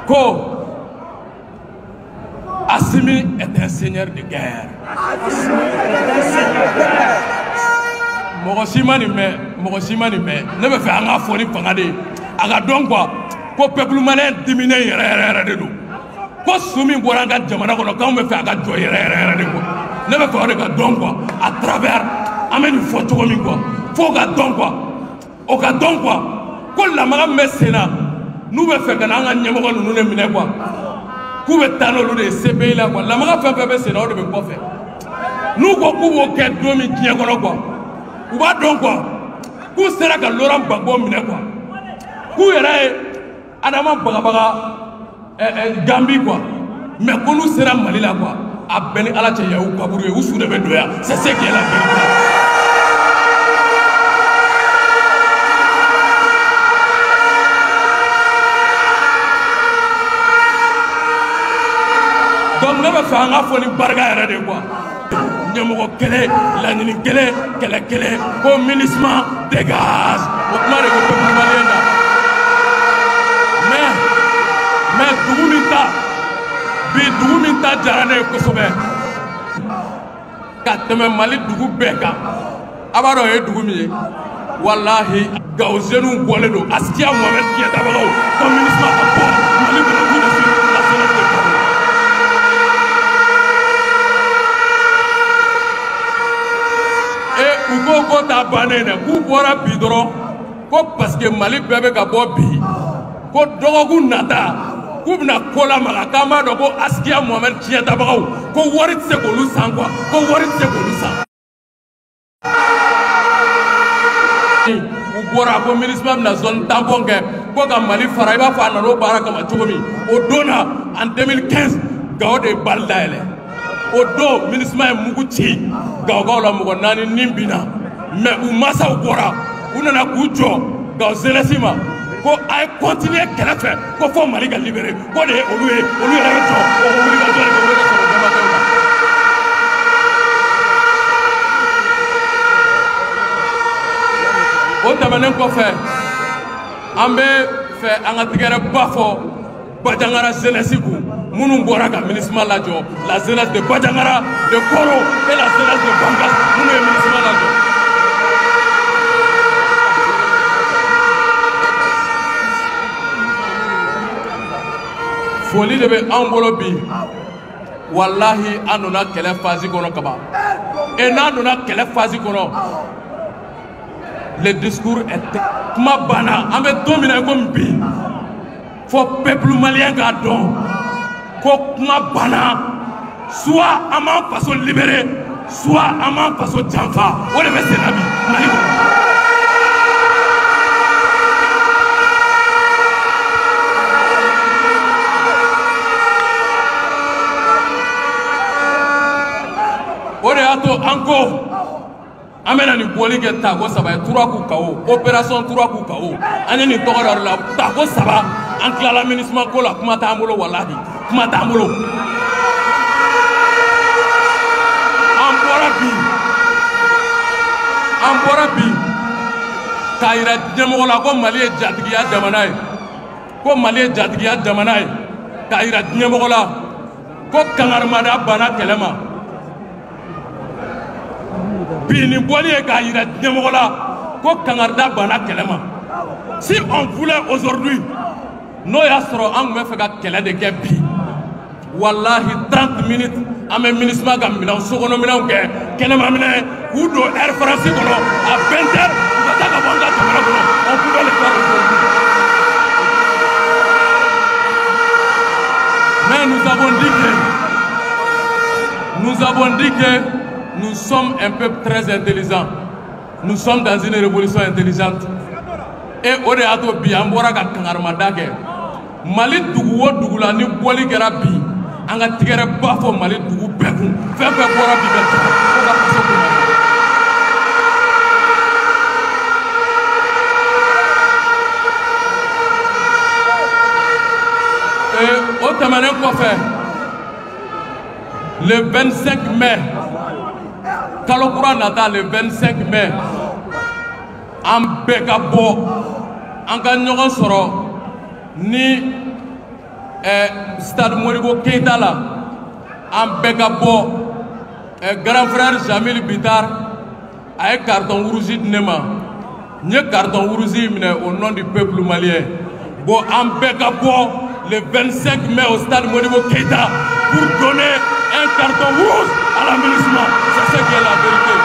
Ko Assimi est un seigneur de guerre. Mogosimani me ne me fait un foni pangade. Aga donc quoi? Ko peuple malien diminuer de nous. Ko sumi boranga jamana kono quand me fait aga joy de quoi. Ne me fait aga donc quoi à travers amène photo comme quoi. Faut ga donc quoi. O ga donc quoi. Ko la maga mesena nous me fait kana nga nyemogo nous ne mine quoi. Ku be tano lu de CPI la quoi. La maga fait c'est là de me quoi faire. Nous ko ku bo ke domi tiens kono quoi. Ou ba donc quoi. Ku sera ka Laurent Gbagbo mine quoi. Ku yere Adama Bagabaga Gambie quoi. Mais qu'on nous sera Mali là quoi. A beni ala tche yaou kaburu ou sous de doya. C'est ce qui est la vérité. Donc ne me fait un affolé barga de quoi. Nyemogo kele, la nini kele, au ministre dégage. Au plan de peuple malien. Mais Dougoumita Jarane Kosobe Kateme Mali Dougou Beka Abaro et Dougoumi Wallahi Gauzenu Boledo Askia Mohamed qui est d'abord comme ministre Mali de la et Ugo Gota Banene, Goubora Bidron, parce que Mali Bebe Gabobi, Kodogu Nata. Koubna kola malakama doko askia Mohamed qui est d'abord ko warit se ko lu sang quoi ko warit se ko lu sang ou bora ko ministre na zone tampon ke ko ka Mali faraiba fa na ro baraka ma chogomi o dona en 2015 gawde baldaile o do ministre muguchi gawga la mugo nani nimbina mais ou masa o bora unana kujo gaw zelesima ko ay continuer kala fait ko fo Mali ga libérer ko de olu la to o Mali ga jore ko so jama ko o tamanen ko fait ambe fait anga tigere bafo Bajangara jeunesse ku munu bora ka ministre la jo la jeunesse de Bajangara de Koro et la jeunesse de Bangas munu ministre la jo. Foli de be enveloppe wallahi anona kele phase kono kaba et nanona kele phase kono le discours est kuma bana ambe dominer comme bi faut peuple malien ga don ko kuma bana soit amant façon libérer soit amant façon janfa o de be senabi Mali encore amena ni boli ke ta ko saba 3 coups KO opération 3 coups KO ani ni togoro la ta ko saba en klala ministre ko la kuma ta amolo wallahi kuma ta amolo ambora bi kaira demo la ko Mali e jatigiya jamana ko Mali e jatigiya jamana kaira demo la ko kangarmada bana kelema Bini Boli et Gaïra Demola, Kokangarda Bana Kelema. Si on voulait aujourd'hui, nous yasro en me fait qu'elle de Gabi. Wallahi 30 minutes, à mes ministres Gambina, Sokonomina, Kelema, ou de Air France, à 20h, on pouvait le faire aujourd'hui. Mais nous avons dit que nous sommes un peuple très intelligent. Nous sommes dans une révolution intelligente. Et au réato biambora ka kangarmadake. Mali dugu wo dugu la ni boli kera bi. Anga tigere bafo Mali dugu beku. Fefe bora bi beku. Oga paso kuma. Et au tamanen quoi faire? Le 25 mai. Kalokura nata le 25 mai an bɛɛ ka bɔ an ka ɲɔgɔn sɔrɔ ni stade Modibo Keita la an bɛɛ ka bɔ grand frère Jamil Bitar a ye carton rouge di ne ma n ye carton rouge minɛ au nom du peuple malien bon an bɛɛ ka bɔ le 25 mai au stade Modibo Keita pour donner un carton rouge à l'aménagement. C'est ce qui est la vérité.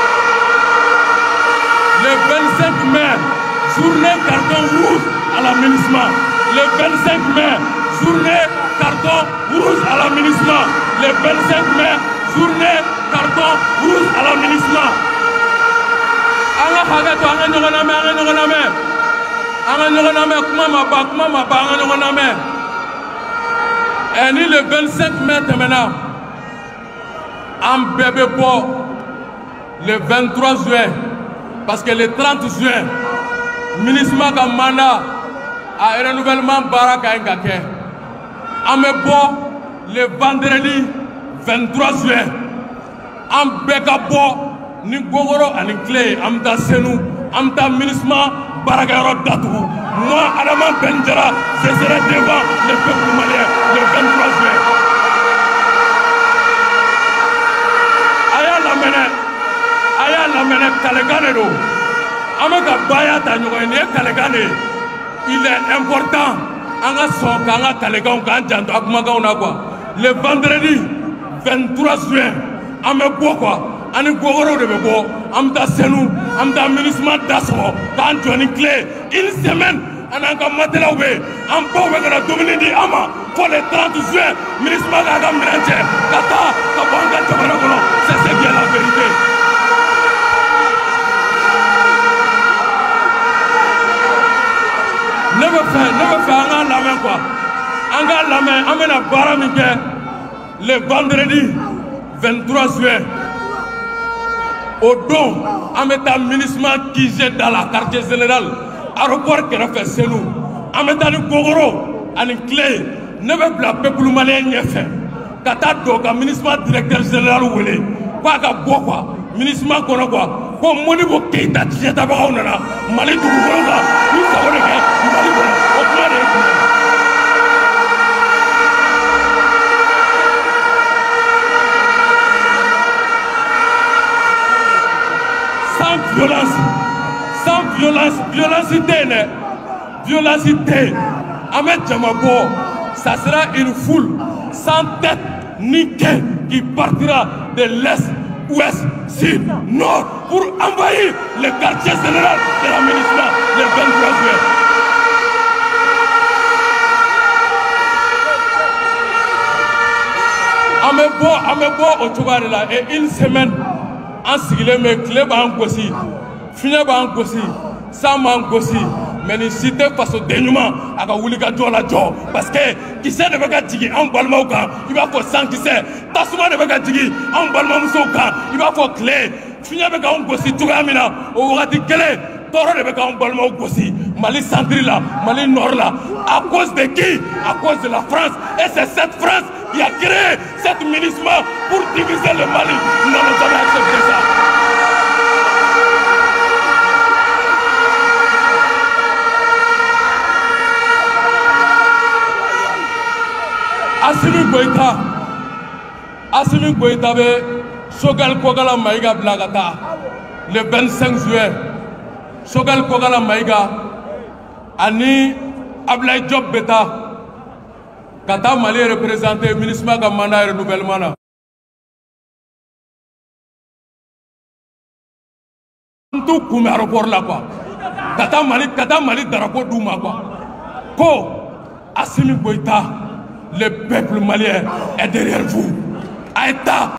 Le 25 mai, journée carton rouge à l'aménagement. Le 25 mai, journée carton rouge à l'aménagement. Le 25 mai, journée carton rouge à l'aménagement. Anga hagato anga nyogoname anga nyogoname anga nyogoname kuma maba anga nyogoname. Et ni le 25 mai maintenant, en bébé pour le 23 juin, parce que le 30 juin, le ministre de mandat a un renouvellement barak à Ngake. En le vendredi 23 juin, en bébé pour ni Gogoro ani clé, amta Senou, amta ministre barak à Datou. Moi, Adama Benjara, je serai devant le peuple malien le 23 juin. Aya lamene Kalekane do. Ameka baya ta nyogoye Kalekane. Il est important. Anga soka anga Kalekan kan janto akumaga na quoi. Le vendredi 23 juin, ame bo quoi. Ani Gogoro de bebo, amta Senou, amta ministre d'assaut, kan joni clé une semaine. Ananga matela ube ampo wekana domini di ama pour le 30 juin ministre Magaga Miranche kata kabanga jamana kono. C'est ce qui est la vérité. Ne me fait anga la main quoi. Anga la main amena bara minke le vendredi 23 juin au don ameta ministre qui jette dans la quartier général aéroport kɛrɛfɛ Senou an bɛ taa ni Gogoro ani clé ne bɛ bila peuple malien ɲɛfɛ ka taa don ka ministre directeur général wele k'a ka bɔ quoi ministre kɔnɔ quoi ko Modibo Keita tiɲɛtabagaw nana Mali dugukolo kan n'u sago de kɛ Mali kɔnɔ o kuma de ye tiɲɛ. Sans violence, Ahmed Djamabo, ça sera une foule sans tête ni quai qui partira de l'est, ouest, sud, nord pour envahir le quartier général de l'aménagement le 23 juin. Amebo au Tougarila et une semaine en sigilé mais clé en Gossi, Finia en Gossi, Sam en Gossi. Mais ni cité face au dénouement à Kawulika Jola Jo. Parce que qui sait de Bagatigi en Balmauka, il va faut 100 qui sait. Tasuma de Bagatigi en Balmamouka, il va faut clé. Finia Beka en Gossi, Tougamina, au Rati Kele, Toro de Beka en Balmau Gossi, Mali Centrila, Mali Nord-là. À cause de qui? À cause de la France. Et c'est cette France qui a créé cet ministre pour diviser le Mali. Nous n'allons jamais accepter ça. Assimi Goïta be Sogal Kogala Maïga Blagata le 25 juillet. Sogal Kogala Maïga Ani Ablaï Job Beta Kata Mali représenté ministre de mandat et renouvellement. Tout comme aéroport là quoi. Kata Mali drapeau Douma quoi. Ko Assimi Goïta, le peuple malien est derrière vous. Aïta,